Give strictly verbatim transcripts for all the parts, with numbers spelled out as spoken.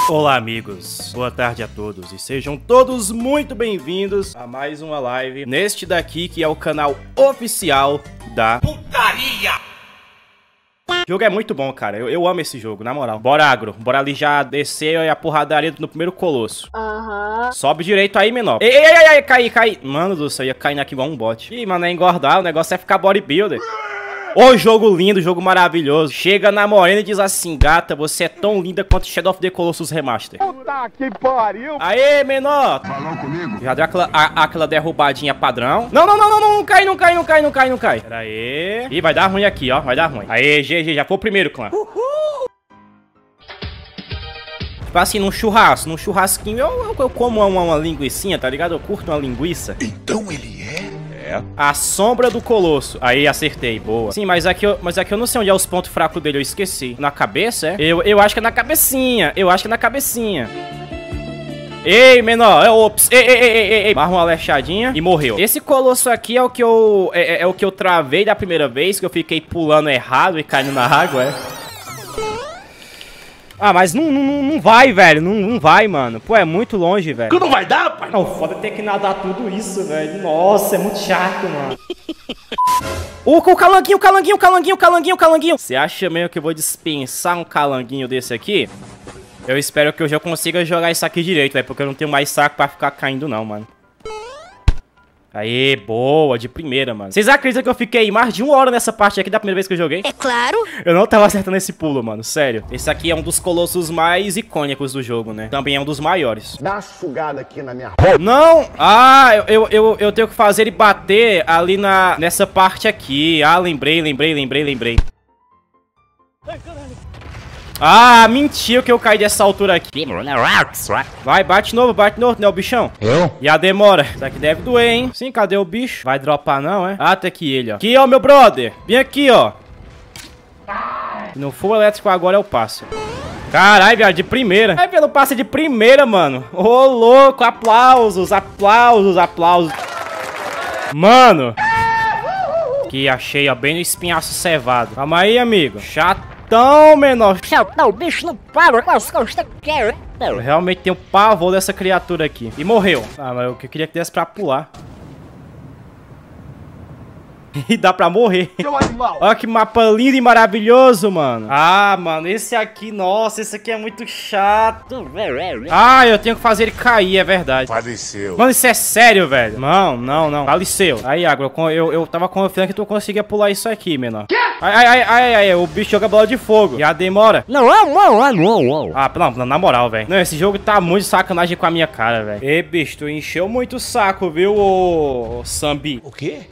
Olá amigos, boa tarde a todos e sejam todos muito bem-vindos a mais uma live neste daqui que é o canal oficial da Putaria. O jogo é muito bom, cara, eu, eu amo esse jogo, na moral. Bora agro, bora ali já descer a porradaria no primeiro colosso. Aham. Uhum. Sobe direito aí, menor. Ei, ei, ei, ei, caí, caí. Mano do céu, ia cair aqui igual um bot. Ih, mano, é engordar, o negócio é ficar bodybuilder. Ô, jogo lindo, jogo maravilhoso. Chega na morena e diz assim: gata, você é tão linda quanto Shadow of the Colossus Remaster. Puta que pariu. Aê, menor. Falou comigo? Já deu aquela, a, aquela derrubadinha padrão. Não, não, não, não, não, não cai, não cai, não cai, não cai, não cai. Pera aí. Ih, vai dar ruim aqui, ó, vai dar ruim. Aê, G G, já foi o primeiro, clã. Uhul. Tipo assim, num churrasco, num churrasquinho, eu, eu, eu como uma, uma linguicinha, tá ligado? Eu curto uma linguiça. Então ele é... A sombra do Colosso. Aí, acertei, boa. Sim, mas aqui, eu, mas aqui eu não sei onde é os pontos fracos dele, eu esqueci. Na cabeça, é? Eu, eu acho que é na cabecinha. Eu acho que é na cabecinha. Ei, menor. É, ops. Ei, ei, ei, ei, ei. Barra uma lechadinha e morreu. Esse Colosso aqui é o que eu... É, é, é o que eu travei da primeira vez, que eu fiquei pulando errado e caindo na água, é. Ah, mas não, não, não vai, velho. Não, não vai, mano. Pô, é muito longe, velho. Não vai dar, pai? Não, foda ter que nadar tudo isso, velho. Nossa, é muito chato, mano. O, o calanguinho, o calanguinho, o calanguinho, o calanguinho, o calanguinho. Você acha mesmo que eu vou dispensar um calanguinho desse aqui? Eu espero que eu já consiga jogar isso aqui direito, velho. Porque eu não tenho mais saco pra ficar caindo, não, mano. Aê, boa, de primeira, mano. Vocês acreditam que eu fiquei mais de uma hora nessa parte aqui da primeira vez que eu joguei? É claro. Eu não tava acertando esse pulo, mano, sério. Esse aqui é um dos colossos mais icônicos do jogo, né? Também é um dos maiores. Dá uma sugada aqui na minha... Não! Ah, eu, eu, eu, eu tenho que fazer ele bater ali na... nessa parte aqui. Ah, lembrei, lembrei, lembrei, lembrei. Ai, caralho. Ah, mentiu que eu caí dessa altura aqui. Vai, bate novo, bate novo, né, o bichão? Eu? E a demora? Isso aqui deve doer, hein? Sim, cadê o bicho? Vai dropar não, é? Ah, tá aqui ele, ó. Aqui, ó, meu brother. Vem aqui, ó. Se não for elétrico agora, eu passo. Caralho, viado, de primeira. Vai ver, não passa de primeira, mano. Ô, louco, aplausos, aplausos, aplausos. Mano. Aqui, achei, ó, bem no espinhaço cevado. Calma aí, amigo. Chato. Tão menor. Não, o bicho não para. Eu realmente tenho pavor dessa criatura aqui. E morreu. Ah, mas eu queria que desse pra pular. E dá pra morrer. Olha que mapa lindo e maravilhoso, mano. Ah, mano, esse aqui, nossa, esse aqui é muito chato. Ah, eu tenho que fazer ele cair, é verdade. Faleceu. Mano, isso é sério, velho. Não, não, não. Faleceu. Aí, Agro, eu, eu, eu tava confiando que tu conseguia pular isso aqui, menor. Ai, ai, ai, ai, ai, o bicho joga bola de fogo. E a demora. Não, não, não, não, não. Ah, não, na moral, velho. Não, esse jogo tá muito sacanagem com a minha cara, velho. Ei, bicho, tu encheu muito o saco, viu, ô, ô Sambi? O quê?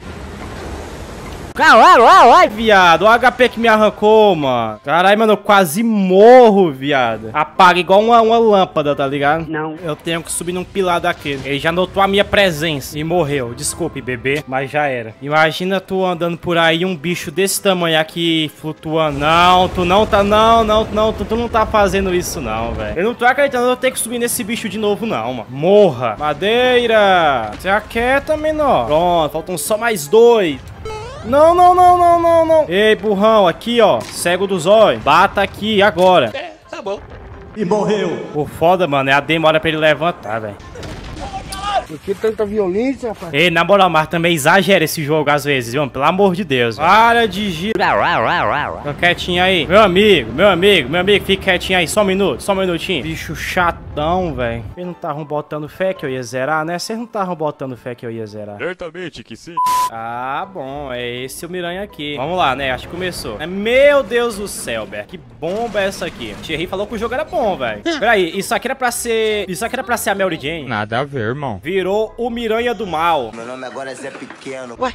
Caralho, ai, viado, o H P que me arrancou, mano. Caralho, mano, eu quase morro, viado. Apaga igual uma, uma lâmpada, tá ligado? Não. Eu tenho que subir num pilar daquele. Ele já notou a minha presença e morreu. Desculpe, bebê, mas já era. Imagina tu andando por aí, um bicho desse tamanho aqui, flutuando. Não, tu não tá, não, não, não, tu, tu não tá fazendo isso não, velho. Eu não tô acreditando, eu tenho que subir nesse bicho de novo não, mano. Morra. Madeira. Se aquieta, menor. Pronto, faltam só mais dois. Não, não, não, não, não, não. Ei, burrão, aqui, ó. Cego dos olhos. Bata aqui, agora. É, tá bom. E morreu. Pô, foda, mano. É a demora pra ele levantar, velho. Por que tanta violência, rapaz? Ei, na moral, mas também exagera esse jogo às vezes, viu? Pelo amor de Deus. Para de giro. Fica quietinho aí. Meu amigo, meu amigo, meu amigo, fica quietinho aí. Só um minuto, só um minutinho. Bicho chatão, velho. Vocês não estavam botando fé que eu ia zerar, né? Vocês não estavam botando fé que eu ia zerar. Certamente que sim. Ah, bom. É esse o Miranha aqui. Vamos lá, né? Acho que começou. Meu Deus do céu, velho. Que bomba é essa aqui? Thierry falou que o jogo era bom, velho. Peraí, isso aqui era pra ser... Isso aqui era pra ser a Mary Jane? Nada a ver, irmão. Virou o Miranha do Mal. Meu nome agora é Zé Pequeno. Ué?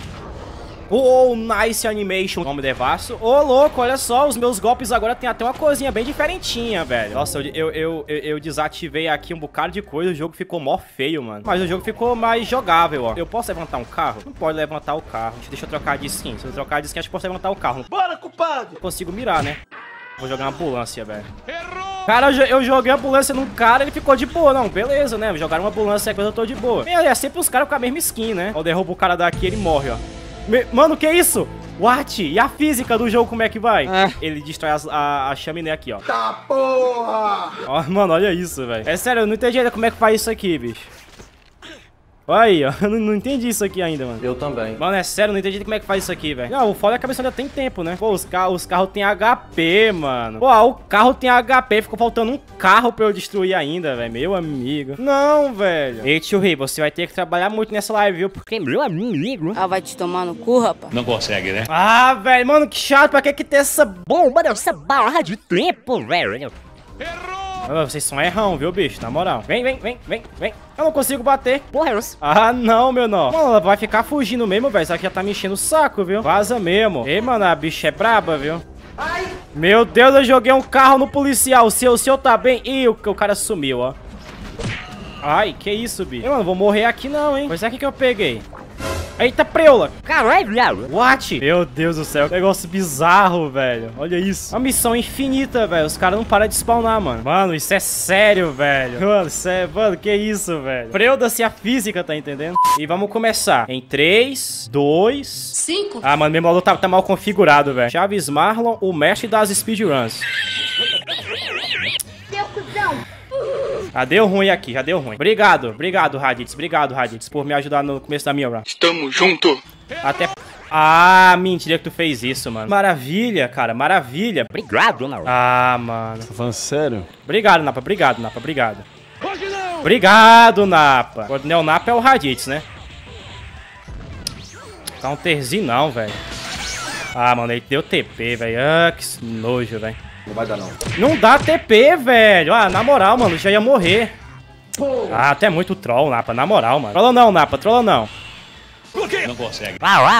Oh, nice animation. Nome devasso. Ô, oh, louco, olha só. Os meus golpes agora tem até uma coisinha bem diferentinha, velho. Nossa, eu, eu, eu, eu desativei aqui um bocado de coisa. O jogo ficou mó feio, mano. Mas o jogo ficou mais jogável, ó. Eu posso levantar um carro? Não pode levantar o carro. Deixa eu trocar de skin. Se eu trocar de skin, acho que posso levantar o carro. Bora, culpado! Consigo mirar, né? Vou jogar uma ambulância, velho. Errou! Cara, eu joguei a ambulância num cara e ele ficou de boa. Não, beleza, né? Jogaram uma ambulância e eu tô de boa. É, é sempre os caras com a mesma skin, né? Eu derrubo o cara daqui e ele morre, ó. Me... Mano, que isso? What? E a física do jogo, como é que vai? É. Ele destrói as, a, a chaminé aqui, ó. Tá porra! Ó, mano, olha isso, velho. É sério, eu não entendi ainda como é que faz isso aqui, bicho. Olha aí, ó. Eu não, não entendi isso aqui ainda, mano. Eu também. Mano, é sério, eu não entendi como é que faz isso aqui, velho. Não, o foda é que a cabeça ainda tem tempo, né? Pô, os, ca os carros tem H P, mano. Pô, o carro tem H P. Ficou faltando um carro pra eu destruir ainda, velho. Meu amigo. Não, velho. Ei, tio Ri, você vai ter que trabalhar muito nessa live, viu? Porque, meu amigo... Ah, vai te tomar no cu, rapaz? Não consegue, né? Ah, velho, mano, que chato. Pra que que tem essa bomba Essa barra de tempo, velho. Ah, vocês são errão, viu, bicho? Na moral. Vem, vem, vem, vem, vem. Eu não consigo bater. Porra, eu... Ah, não, meu nó. Mano, ela vai ficar fugindo mesmo, velho. Isso aqui já tá me enchendo o saco, viu? Vaza mesmo. Ei, mano, a bicha é braba, viu? Ai. Meu Deus, eu joguei um carro no policial. O seu, o seu tá bem? Ih, o, o cara sumiu, ó. Ai, que isso, bicho? Ei, mano, vou morrer aqui não, hein? Pois é, aqui que eu peguei. Eita, preula. Caralho, viado. What? Meu Deus do céu. Negócio bizarro, velho. Olha isso. Uma missão infinita, velho. Os caras não param de spawnar, mano. Mano, isso é sério, velho. Mano, isso é... Mano, que isso, velho. Preuda-se a física, tá entendendo? E vamos começar. Em três, dois... cinco. Ah, mano, meu modo tá, tá mal configurado, velho. Chaves Marlon, o mestre das speedruns. Seu cuzão. Já deu ruim aqui, já deu ruim. Obrigado, obrigado, Raditz. Obrigado, Raditz, por me ajudar no começo da minha run. Estamos junto. Até... Ah, mentira que tu fez isso, mano. Maravilha, cara, maravilha. Obrigado, não. Ah, mano. Tá falando sério? Obrigado, Napa. Obrigado, Napa. Obrigado. Obrigado, Napa. O Neo Napa é o Raditz, né? Tá um terzinho não, velho. Ah, mano, ele deu T P, velho. Ah, que nojo, velho. Não vai dar, não. Não dá T P, velho. Ah, na moral, mano, já ia morrer. Ah, até muito troll, Napa. Na moral, mano. Trolla não, Napa. Trolla não. Não consegue.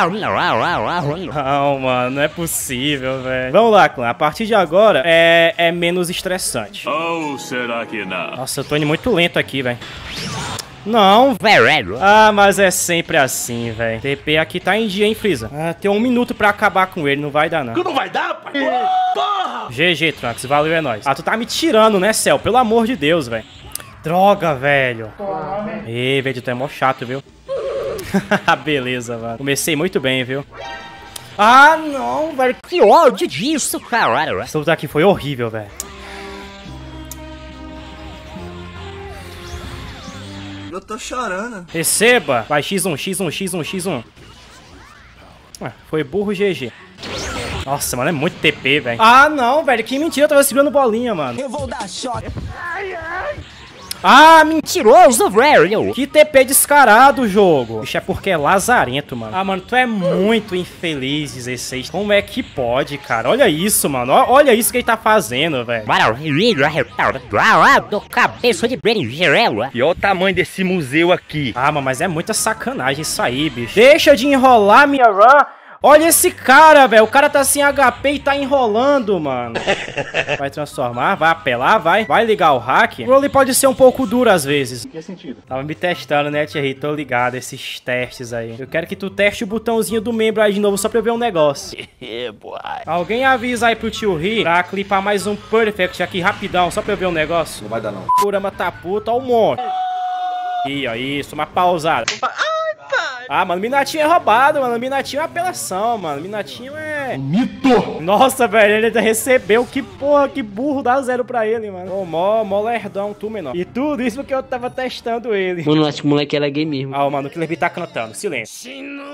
Não, mano, não é possível, velho. Vamos lá, clã. A partir de agora é, é menos estressante. Ou será que não? Nossa, eu tô indo muito lento aqui, velho. Não, velho. Ah, mas é sempre assim, velho. T P aqui tá em dia, hein, Freeza? Ah, tem um minuto pra acabar com ele. Não vai dar, não. Não vai dar, pai? Porra! G G, Trunks. Valeu, é nóis. Ah, tu tá me tirando, né, Céu? Pelo amor de Deus, velho. Droga, velho. Ei, velho, tu é mó chato, viu? Beleza, mano. Comecei muito bem, viu? Ah, não, velho. Que ódio disso, caralho. Essa luta aqui foi horrível, velho. Eu tô chorando. Receba. Vai, X um, X um, X um, X um. Ah, foi burro, G G. Nossa, mano, é muito T P, velho. Ah, não, velho. Que mentira, eu tava segurando bolinha, mano. Eu vou dar choque. Ah, mentiroso, velho. Que T P descarado o jogo. Bicho, é porque é lazarento, mano. Ah, mano, tu é muito infeliz, dezesseis. Como é que pode, cara? Olha isso, mano. Olha isso que ele tá fazendo, velho. Do cabeça de berinjela. E olha o tamanho desse museu aqui. Ah, mano, mas é muita sacanagem isso aí, bicho. Deixa de enrolar minha run. Olha esse cara, velho. O cara tá sem H P e tá enrolando, mano. Vai transformar, vai apelar, vai. Vai ligar o hack. O role pode ser um pouco duro às vezes. Que sentido? Tava me testando, né, Thierry? Tô ligado, esses testes aí. Eu quero que tu teste o botãozinho do membro aí de novo, só pra eu ver um negócio. Alguém avisa aí pro tio Ri pra clipar mais um Perfect aqui rapidão, só pra eu ver um negócio. Não vai dar, não. Kurama tá puta, ó o monte. Ih, ó, isso, uma pausada. Ah, mano, Minatinho é roubado, mano. Minatinho é apelação, mano. Minatinho é... Mito! Nossa, velho, ele ainda recebeu. Que porra, que burro, dá zero pra ele, mano. Ô, mó, mó lerdão, tu, menor. E tudo isso porque eu tava testando ele. Mano, acho que o moleque era gay mesmo. Ah, mano, o Killer Bee tá cantando. Silêncio.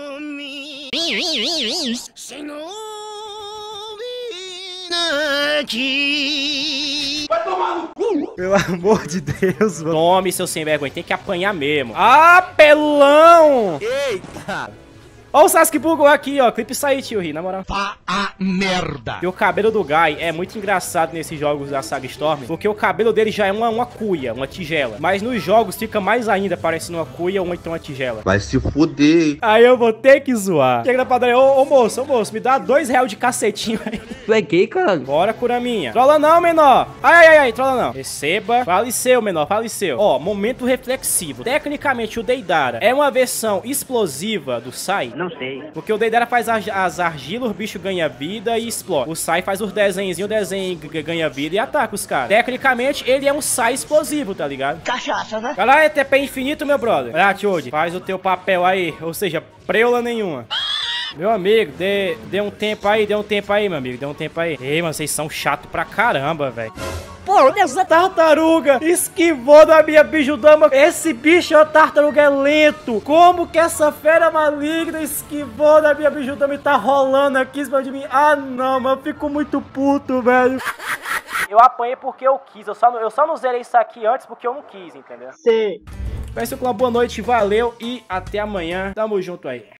Vai tomar no cu! Pelo amor de Deus, mano. Tome, seu sem vergonha. Tem que apanhar mesmo. Ah, pelão! Eita! Ó o Sasuke bugou aqui, ó. Clipe sair, tio Ri, na moral. Pá a merda! E o cabelo do Guy é muito engraçado nesses jogos da saga Storm, porque o cabelo dele já é uma, uma cuia, uma tigela. Mas nos jogos fica mais ainda parecendo uma cuia ou então uma tigela. Vai se fuder. Aí eu vou ter que zoar. Chega na padaria, ô, ô moço, ô moço, me dá dois reais de cacetinho aí. Tu é gay, cara? Bora, Kuraminha. Trolla não, menor. Ai, ai, ai, trolla não. Receba. Faleceu, menor, faleceu. Ó, momento reflexivo. Tecnicamente, o Deidara é uma versão explosiva do Sai? Não sei. Porque o Deidara faz as, as argilas, o bicho ganha vida e explode. O Sai faz os desenhos, o desenho ganha vida e ataca os caras. Tecnicamente, ele é um Sai explosivo, tá ligado? Cachaça, né? Caralho, é T P infinito, meu brother. Ah, Tchode, faz o teu papel aí. Ou seja, preula nenhuma. Meu amigo, dê, dê um tempo aí, dê um tempo aí, meu amigo, dê um tempo aí. Ei, mano, vocês são chatos pra caramba, velho. Pô, essa tartaruga esquivou da minha bijudama. Esse bicho, a tartaruga é lento. Como que essa fera maligna esquivou da minha bijudama e tá rolando aqui em cima de mim? Ah, não, mano, eu fico muito puto, velho. Eu apanhei porque eu quis. Eu só, eu só não zerei isso aqui antes porque eu não quis, entendeu? Sim. Peço uma boa noite, valeu e até amanhã. Tamo junto aí.